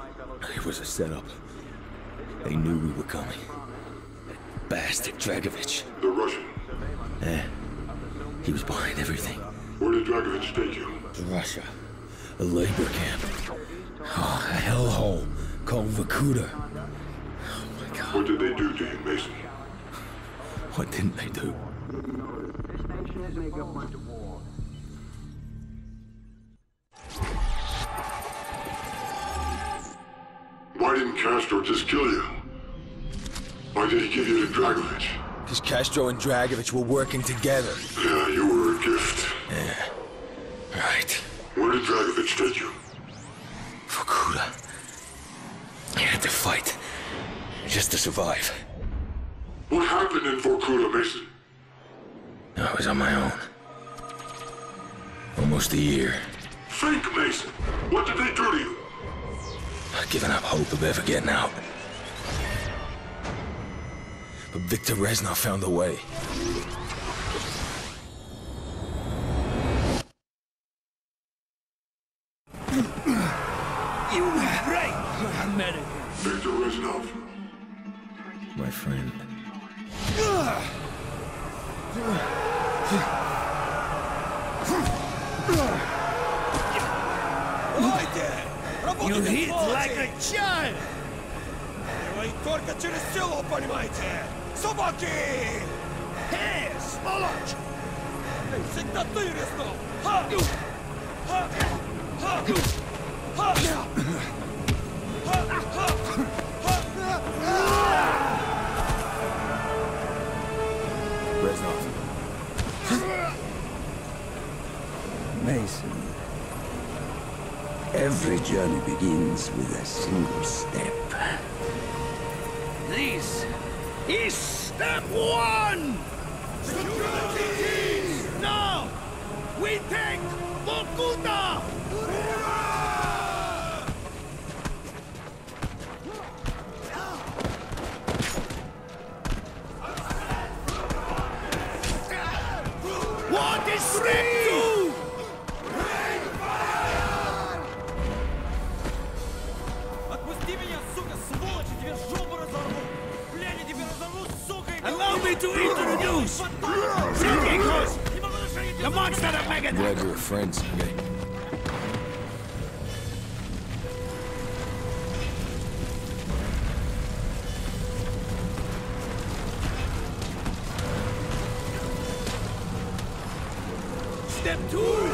It was a setup. They knew we were coming. That bastard Dragovich. The Russian? Yeah. He was behind everything. Where did Dragovich take you? To Russia. A labor camp. Oh, a hellhole called Vorkuta. Oh my God. What did they do to you, Mason? What didn't they do? Why didn't Castro just kill you? Why did he give you to Dragovich? Because Castro and Dragovich were working together. Yeah, you were a gift. Yeah. Right. Where did Dragovich take you? Vorkuta. I had to fight. Just to survive. What happened in Vorkuta, Mason? I was on my own. Almost a year. Think, Mason. What did they do to you? I'd given up hope of ever getting out. But Viktor Reznov found a way. You right! American. Viktor Reznov. My friend. You hit like a child! Вы только через село, понимаете? Собаки! Эй, сволочь! Всегда ты, Резнов! Ха! Ха! Ха! Ха! Reznov. Mason. Every journey begins with a single step. This is step one! Security! Now! We take Vorkuta! What is step two? Отпусти меня, сука, сволочь, и тебе жопу разорву! Блядь, я тебе разорву, сука, и... Allow me to introduce! The monster that Megadeth! Glad you're a friend, Sergei. Step two!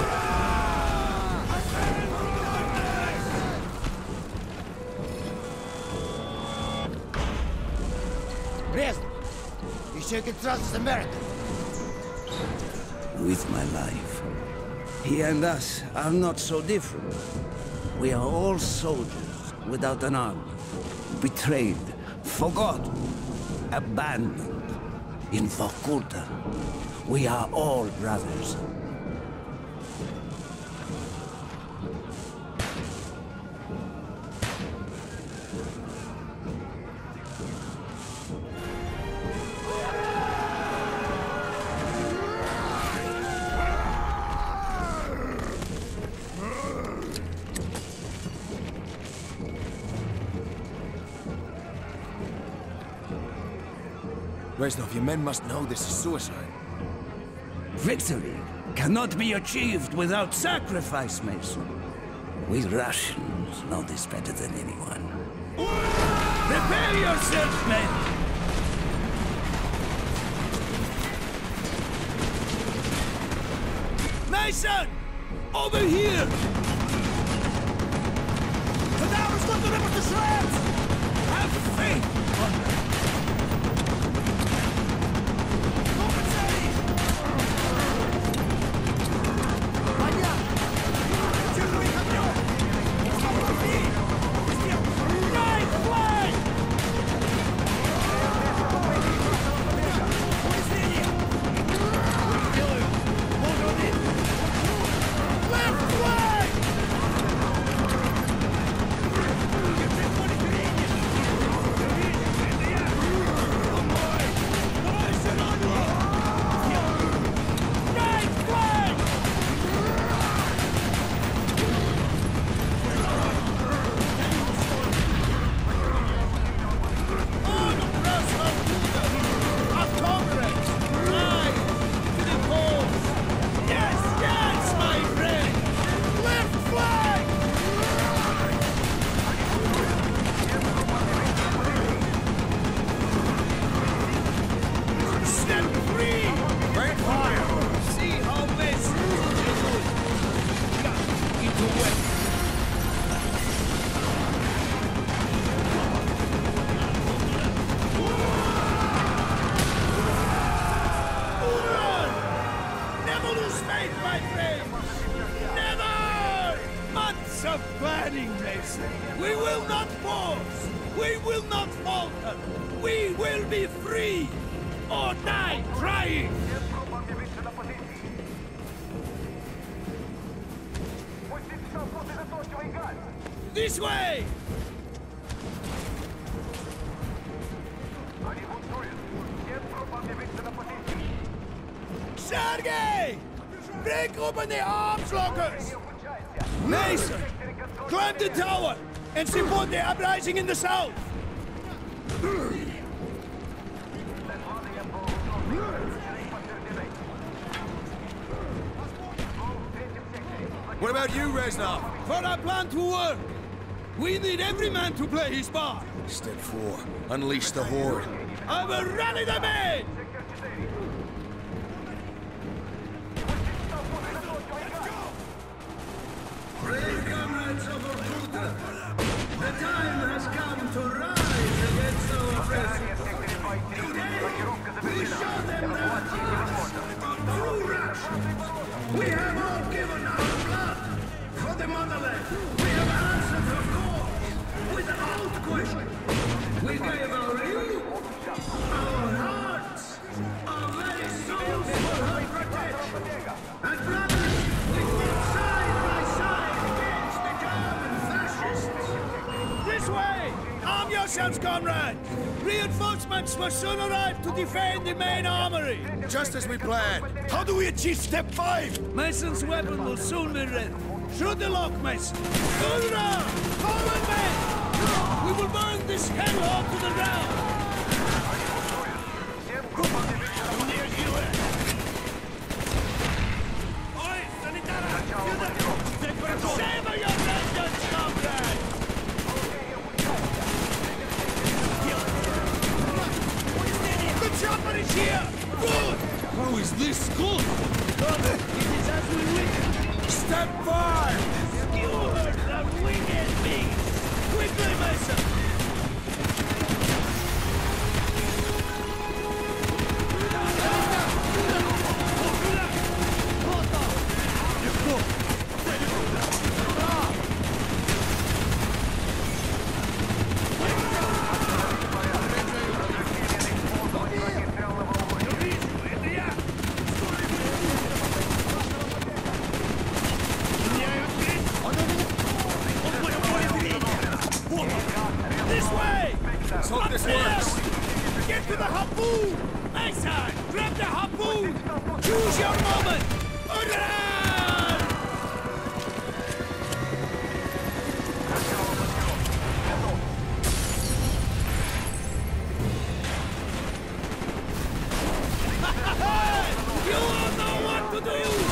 Brest! Еще can trust this American. With my life. He and us are not so different. We are all soldiers without an army. Betrayed, forgotten, abandoned. In Vorkuta, we are all brothers. Reznov, your men must know this is suicide. Victory cannot be achieved without sacrifice, Mason. We Russians know this better than anyone. Prepare yourselves, men! Mason! Over here! Tadavros, look at him with the shreds! Have faith! Left flank! Mason. We will not pause. We will not falter. We will be free or die trying. This way! Sergei! Break open the arms lockers! Mason! Climb the tower and support the uprising in the south! What about you, Reznov? For our plan to work, we need every man to play his part. Step 4. Unleash the Horde. I will rally the men! Brave comrades of Vorkuta, the time has come to rise against our oppressors. Today, we show them that through Russia, we have all given our blood for the motherland. We have answered her call without question. We gave our youth, our hearts, our very souls for her protection. And brothers, we fought side by side against the German fascists. This way! Arm yourselves, comrades! Reinforcements will soon arrive to defend the main armory! Just as we planned. How do we achieve step 5? Mason's weapon will soon be ready. Shoot the lock, Mason! Hoorah! Forward, men! We will burn this hellhole to the ground! Savor your vengeance, comrades! The chopper is here! Good! How is this good? It is as we wish. Step 5! Skewer the winged beast! Quickly, Mason! This way! Let's hope this works. Get to the harpoon! Mason, grab the harpoon! Choose your moment! Run! You all know what to do!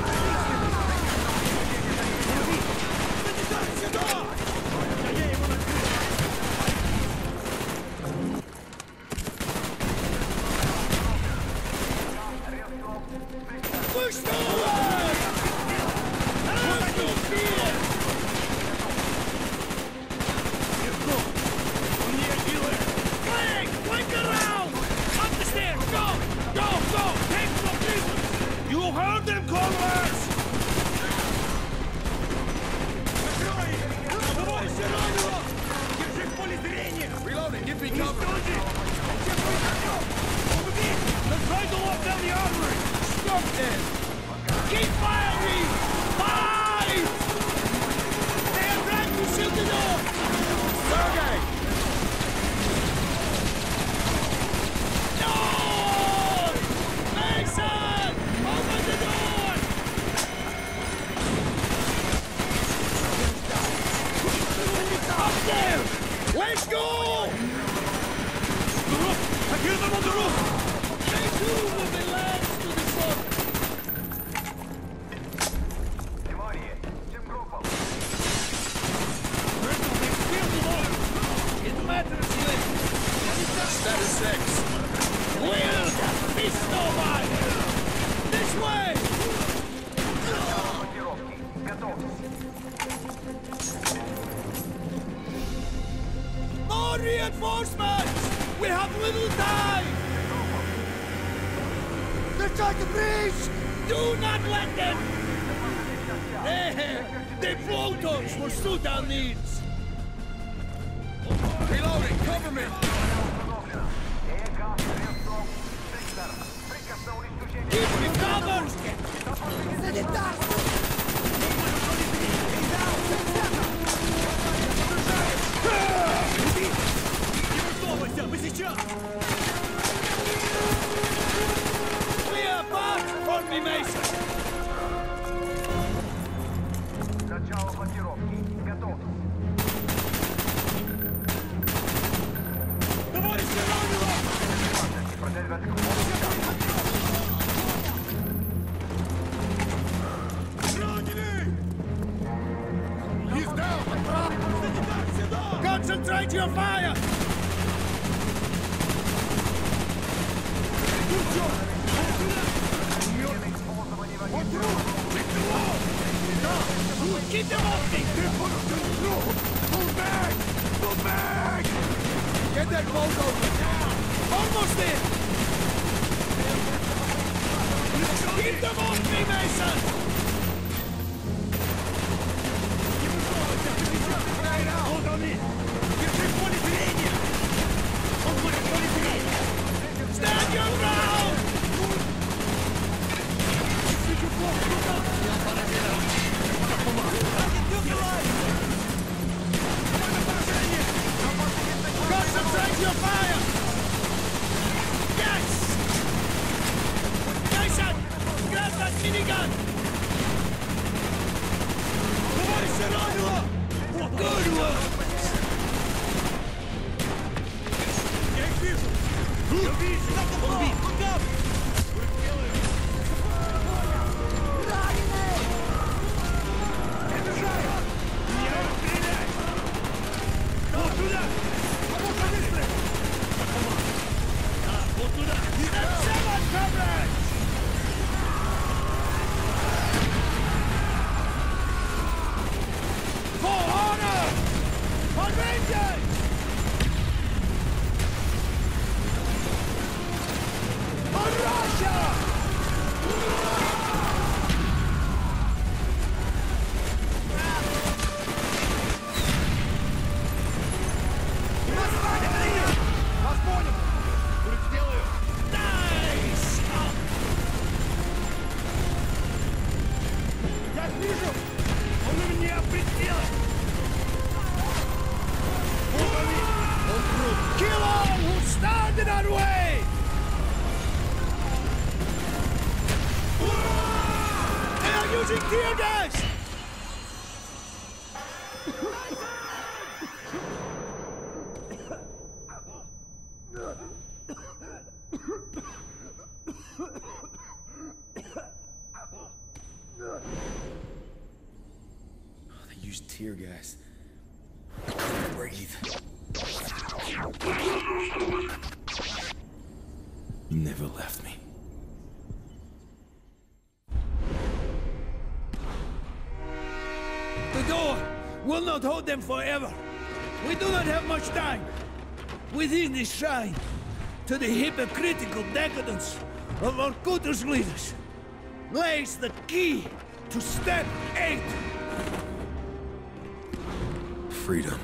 Push forward! Have no fear! Flank! Flank around! Up the stairs! Go! Go! Go! Take the people! You heard them, comrades! Reloading. Give me cover. Let's try to lock down the armory! Stop them! Keep firing! Fight! They are trying to shoot the door! Sergei! No! Mason! Open the door! Up there! Let's go! The roof! I hear them on the roof! They too will be lanced to the front! It matters less! Status 6. Wield fist over! This way! More reinforcements! We have little time! They're trying to breach! Do not let them! There! They floaters for Sudan needs! Reloading, cover me! Keep me covered! Clear path for me, Mason! Начало блокировки. Готов. Товарищ Ранилов! Продолжать к He's down! Concentrate your fire! Keep them off me! Pull back! Pull back! Get that boat open now! Almost there! Keep them off me, Mason! Hold on in! Stand your ground! Concentrate your fire! Yes! Mason! Grab that minigun! Товарищ Ранилов! Good work! Я их вижу! Я вижу! Он бит! Вот туда! Вот туда! Seven coverage! For honor! For vengeance! For Russia! Вас понял! Сделаю! Nice! Я их вижу! Он у меня прицел! Kill all who stand in our way! They are using tear gas! They used tear gas. I couldn't breathe. You never left me. The door will not hold them forever. We do not have much time. Within this shrine, to the hypocritical decadence of Vorkuter's leaders, lays the key to Step 8. Freedom.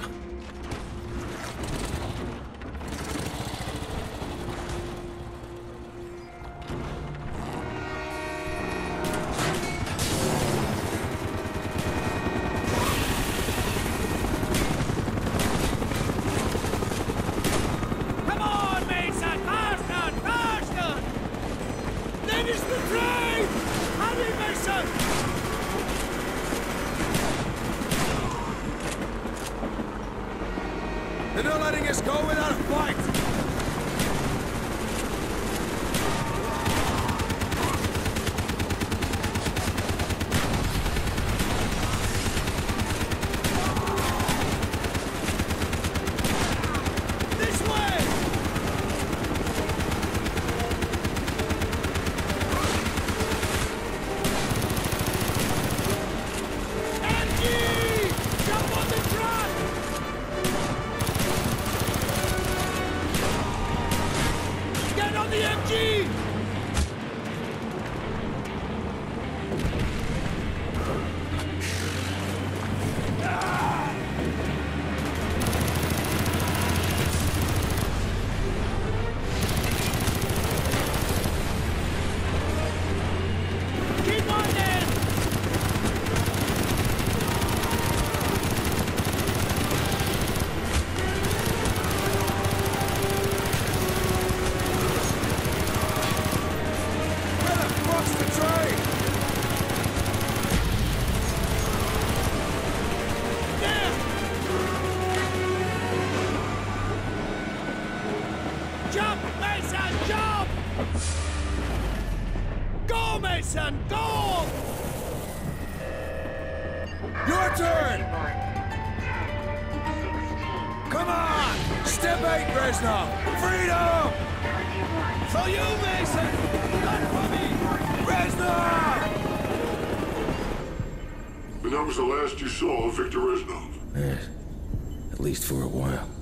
Come on, Mason! Faster! Faster! That is the train! Hurry, Mason! They're not letting us go without a fight! This way! Angie! Jump on the truck! Mission goal! Your turn! Come on! Step 8, Reznov! Freedom! For you, Mason! Not for me! Reznov! And that was the last you saw of Victor Reznov. Yes. At least for a while.